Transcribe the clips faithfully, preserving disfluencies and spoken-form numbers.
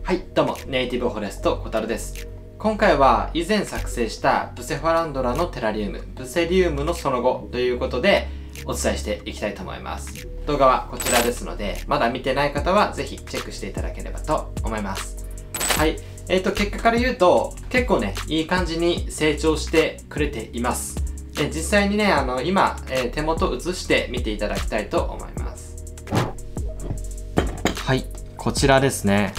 はい、どうも、ネイティブフォレスト小樽です。今回は以前作成したブセファランドラのテラリウム、ブセリウムのその後ということでお伝えしていきたいと思います。動画はこちらですので、まだ見てない方はぜひチェックしていただければと思います。はい、えーと、結果から言うと、結構ね、いい感じに成長してくれています。で実際にね、あの、今、えー、手元映して見ていただきたいと思います。はい、こちらですね。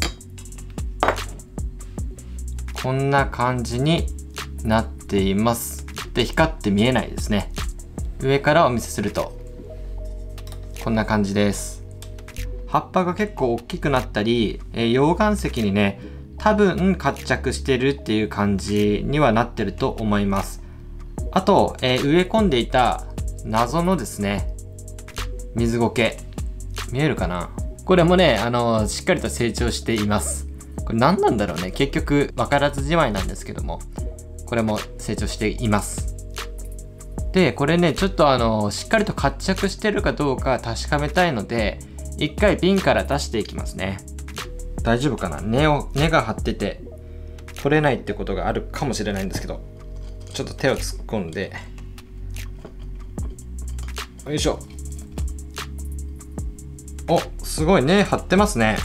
こんな感じになっています。で、光って見えないですね。上からお見せすると、こんな感じです。葉っぱが結構大きくなったり、えー、溶岩石にね、多分活着してるっていう感じにはなってると思います。あと、えー、植え込んでいた謎のですね、水苔。見えるかな？これもね、あのー、しっかりと成長しています。これ何なんだろうね。結局、わからずじまいなんですけども、これも成長しています。で、これね、ちょっとあの、しっかりと活着してるかどうか確かめたいので、一回瓶から出していきますね。大丈夫かな？根を、根が張ってて、取れないってことがあるかもしれないんですけど、ちょっと手を突っ込んで、よいしょ。お、すごい根張ってますね。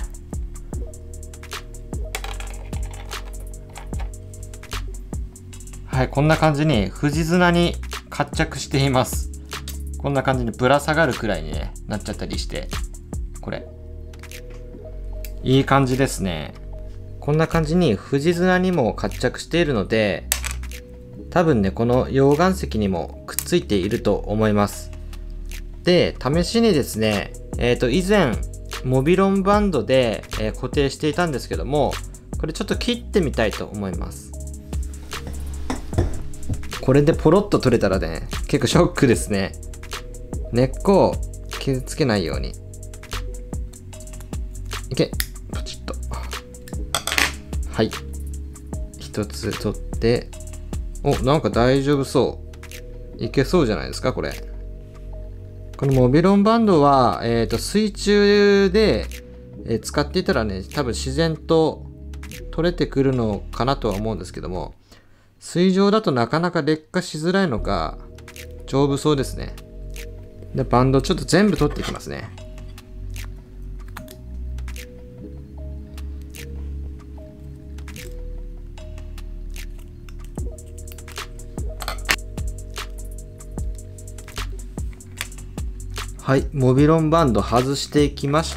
はい、こんな感じに富士綱に活着しています。こんな感じにぶら下がるくらいに、ね、なっちゃったりして、これいい感じですね。こんな感じに富士綱にも活着しているので、多分ね、この溶岩石にもくっついていると思います。で、試しにですね、えっと以前モビロンバンドで、えー、固定していたんですけども、これちょっと切ってみたいと思います。これでポロッと取れたらね、結構ショックですね。根っこを傷つけないように。いけ、ポチッと。はい。一つ取って、お、なんか大丈夫そう。いけそうじゃないですか、これ。このモビロンバンドは、えっと、水中で、えー、使っていたらね、多分自然と取れてくるのかなとは思うんですけども、水上だとなかなか劣化しづらいのか、丈夫そうですね。で、バンドちょっと全部取っていきますね。はい、モビロンバンド外していきました。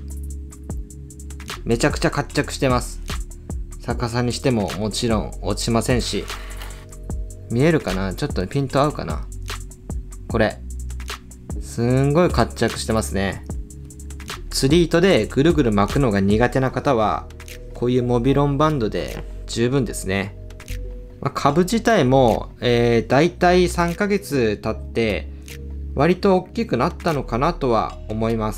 めちゃくちゃ活着してます。逆さにしてももちろん落ちませんし、見えるかな？ちょっとピント合うかな？これすんごい活着してますね。釣り糸でぐるぐる巻くのが苦手な方はこういうモビロンバンドで十分ですね。まあ、株自体も、えー、だいたいさんかげつ経って割と大きくなったのかなとは思います。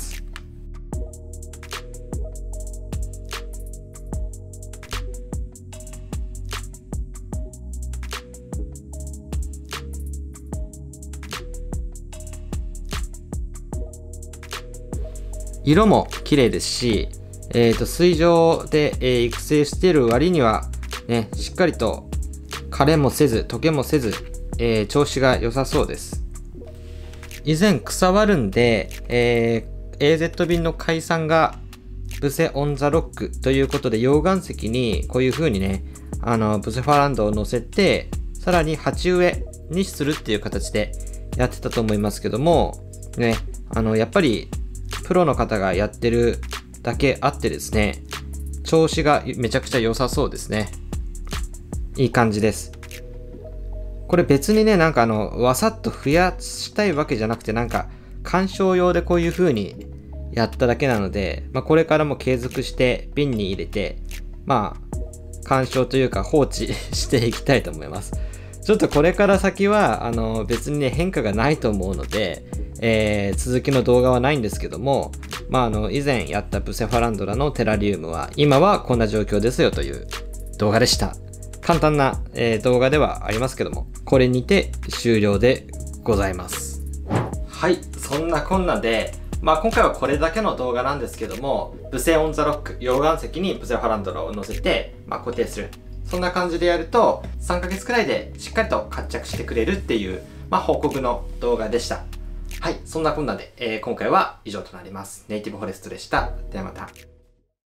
色も綺麗ですし、えーと、水上で、えー、育成している割には、ね、しっかりと枯れもせず、溶けもせず、えー、調子が良さそうです。以前草割るんで、えー、エーゼット 便の解散がブセオンザロックということで、溶岩石にこういう風にね、あの、ブセファランドを乗せて、さらに鉢植えにするっていう形でやってたと思いますけども、ね、あの、やっぱり、プロの方がやってるだけあってですね、調子がめちゃくちゃ良さそうですね。いい感じです。これ別にね、なんかあの、わさっと増やしたいわけじゃなくて、なんか、鑑賞用でこういう風にやっただけなので、まあ、これからも継続して瓶に入れて、まあ、鑑賞というか放置していきたいと思います。ちょっとこれから先は、あの、別にね、変化がないと思うので、えー、続きの動画はないんですけども、まあ、あの、以前やったブセファランドラのテラリウムは、今はこんな状況ですよという動画でした。簡単な、えー、動画ではありますけども、これにて終了でございます。はい、そんなこんなで、 まあ今回はこれだけの動画なんですけども、ブセオンザロック、溶岩石にブセオハランドラを乗せて、まあ固定する。そんな感じでやると、さんかげつくらいでしっかりと活着してくれるっていう、まあ報告の動画でした。はい、そんなこんなで、えー、今回は以上となります。ネイティブフォレストでした。ではまた。